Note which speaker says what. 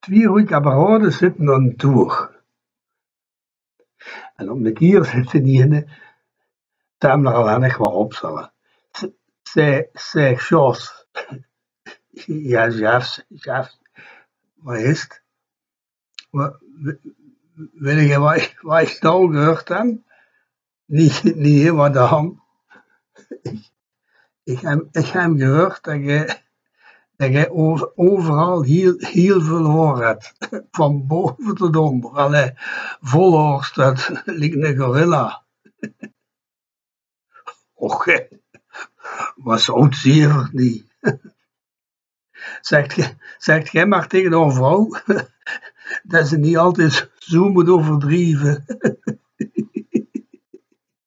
Speaker 1: Twee goede kameraden zitten aan een toer. En op de kier zitten die ene, daar al echt wel opstellen. Zeg, Jos, ja, chef, wat is het? Weet je wat ik nou gehoord heb? Niet helemaal de hand. Ik heb gehoord dat je overal heel veel hoor hebt. Van boven tot onder. Allee, volhorst dat lijkt een gorilla. Och, wat zo zeer niet. Zegt jij maar tegen een vrouw dat ze niet altijd zo moet overdrijven.